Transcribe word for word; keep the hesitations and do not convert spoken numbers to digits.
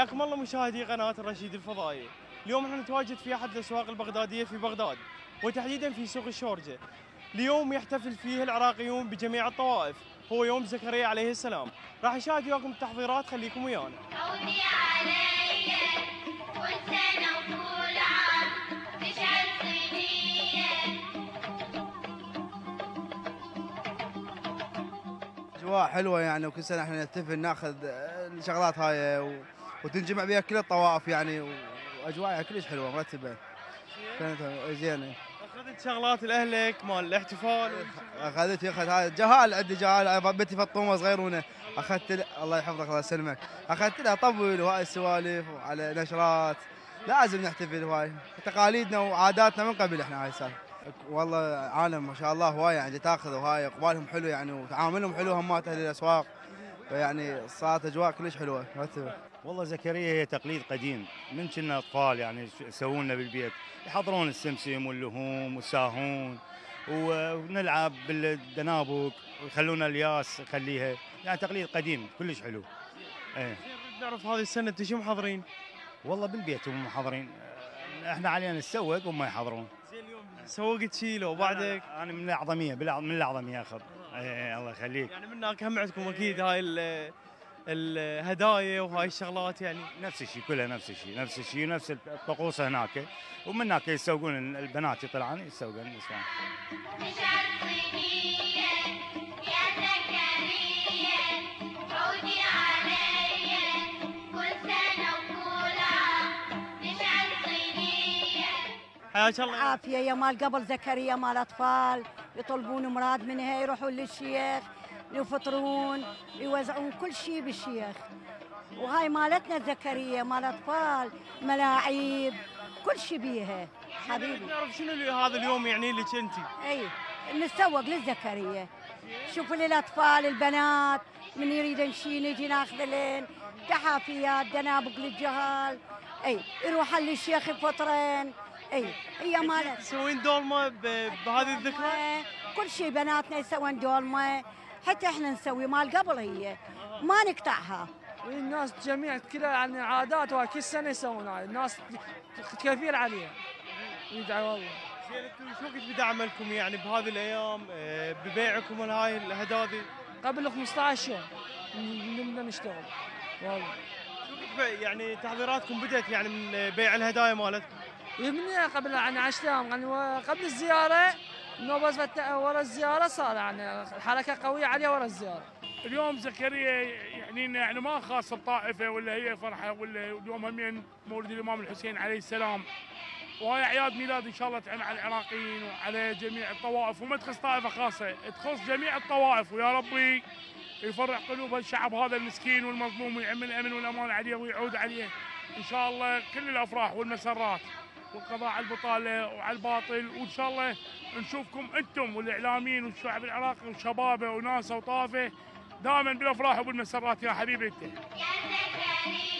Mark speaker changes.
Speaker 1: حياكم الله مشاهدي قناة الرشيد الفضائية. اليوم احنا نتواجد في أحد الأسواق البغدادية في بغداد، وتحديدا في سوق الشورجة. اليوم يحتفل فيه العراقيون بجميع الطوائف، هو يوم زكريا عليه السلام. راح نشاهد وياكم التحضيرات، خليكم ويانا.
Speaker 2: عودي علي كل سنة وكل عام تشعل صينية.
Speaker 3: أجواء حلوة يعني، وكل سنة احنا نحتفل ناخذ الشغلات هاي و... وتنجمع بها كل الطوائف يعني، وأجواء كلش حلوة مرتبة. كانت زينة.
Speaker 1: أخذت شغلات لأهلك مال الاحتفال؟
Speaker 3: أخذت ياخذ هاي جهال، عندي جهال بنتي فطومة صغيرونة، أخذت ل... الله يحفظك الله يسلمك، أخذت لها طبل وهاي السوالف وعلى نشرات. لازم نحتفل هواي تقاليدنا وعاداتنا من قبل احنا هاي السالفة. والله عالم ما شاء الله هواي يعني تاخذ، وهاي اقبالهم حلو يعني، وتعاملهم حلو همات اهل الاسواق، يعني صارت اجواء كلش حلوه مرتبه.
Speaker 4: والله زكريا هي تقليد قديم من كنا اطفال يعني يسوون لنا بالبيت، يحضرون السمسم واللهوم والساهون ونلعب بالدنابك ويخلونا الياس نخليها، يعني تقليد قديم كلش حلو. ايه
Speaker 1: نعرف هذه السنه انتم شو محضرين؟
Speaker 4: والله بالبيت هم محضرين، احنا علينا نتسوق وهم يحضرون.
Speaker 1: زين اليوم سوقت شيله وبعدك؟
Speaker 4: انا من الاعظميه، من الاعظميه اخذ. ايه الله يخليك.
Speaker 1: يعني من هناك هم عندكم اكيد هاي الهدايا وهاي الشغلات يعني؟
Speaker 4: نفس الشيء كلها نفس الشيء نفس الشيء نفس الطقوس هناك، ومن هناك يسوقون البنات يطلعون يسوقون النسوان.
Speaker 2: تشعل صينية يا زكريا عودي علي كل سنة وكل عام تشعل صينية.
Speaker 1: حياك الله.
Speaker 5: عافية يا مال قبل زكريا مال أطفال يطلبون مراد منها، يروحون للشيخ يفطرون يوزعون كل شيء بالشيخ. وهاي مالتنا زكريا مال أطفال، ملاعب كل شيء بيها حبيبي.
Speaker 1: نعرف شنو اللي هذا اليوم يعني لك انت؟
Speaker 5: اي نتسوق للزكريا، شوفوا للأطفال البنات من يريدن شيء نجي ناخذ لين تحافيات دنابق للجهال، اي يروحن للشيخ يفطرن. اي هي مالت
Speaker 1: تسوين دولمه بهذه الذكرى؟
Speaker 5: كل شيء بناتنا يسوون دولمه، حتى احنا نسوي مال قبل هي ما نقطعها.
Speaker 6: الناس جميع كلها يعني عادات وكل سنه يسوون هاي، الناس كثير عليها يدعوا والله.
Speaker 1: زين انتم شو كنت بدعملكم يعني بهذه الايام ببيعكم لهاي الهدايا؟
Speaker 6: قبل خمسطعش يوم بدنا نشتغل والله.
Speaker 1: شو كنت يعني تحضيراتكم بدت يعني من بيع الهدايا مالتكم؟
Speaker 6: من قبل يعني عشرة ايام يعني قبل الزياره، انه بس ورا الزياره صار يعني الحركه قويه عليه ورا الزياره.
Speaker 7: اليوم زكريا يعني يعني ما خاص بطائفه ولا هي فرحه، ولا اليوم همين مولد الامام الحسين عليه السلام، وهاي اعياد ميلاد ان شاء الله تعم على العراقيين وعلى جميع الطوائف، وما تخص طائفه خاصه، تخص جميع الطوائف، ويا ربي يفرح قلوب الشعب هذا المسكين والمظلوم، ويعم الامن والامان عليه ويعود عليه ان شاء الله كل الافراح والمسرات والقضاء على البطاله وعلى الباطل. وان شاء الله نشوفكم انتم والاعلاميين والشعب العراقي وشبابه وناسه وطافه دائما بالافراح وبالمسرات يا حبيبي انت.
Speaker 2: يا زكريا